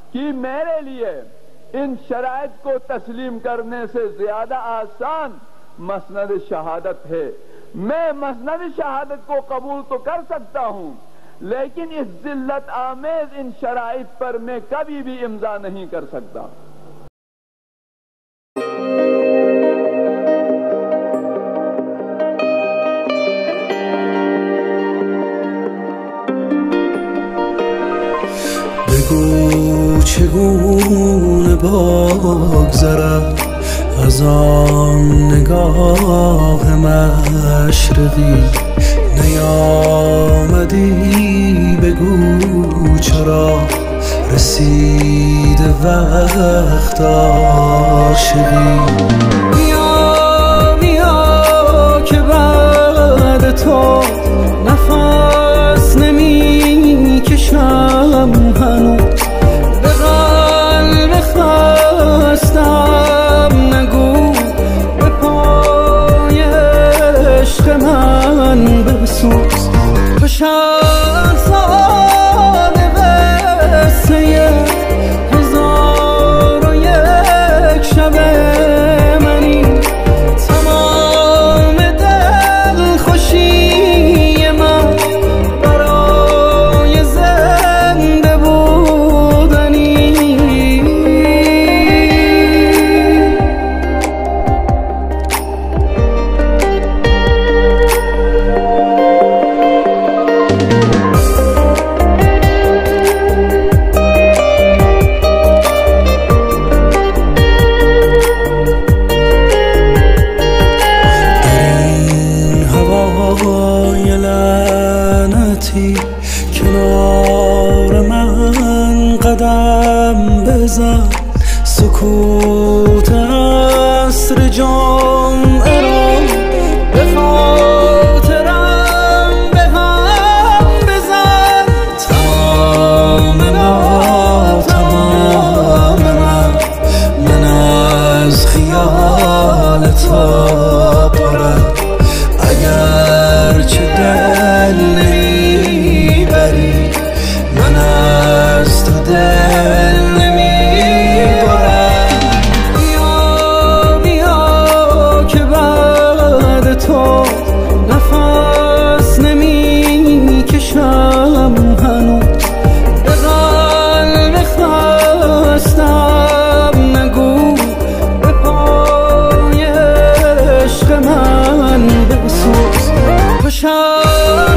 कि मेरे लिए इन शराइत को तस्लीम करने से ज्यादा आसान मसनद शहादत है। मैं मसनद शहादत को कबूल तो कर सकता हूं, लेकिन इस जिल्लत आमेज इन शराइत पर मैं कभी भी इम्जा नहीं कर सकता। بگو چگونه بگذرد از آن نگاه مشرقی، نیامدی بگو چرا رسید وقت عاشقی. بیا بیا که بعد تو نفس نمی کشم هنوز، به قلب خستم نگو به پای عشق من بسوز. به شهرزاد قصه هزار و یک شب منی، تمام دل خوشی من برای زنده بودنی. کنار من قدم بزن، سکوت عصر جمعه را به خاطرم به هم بزن. تمام ناتمام من از خیال تو پرم، اگر چه دل نمیبری من از تو دل نمیبرم. بیا بیا که بعد تو نفس نمی کشم هنوز، به قلب خستم نگو به پای عشق من بسوز.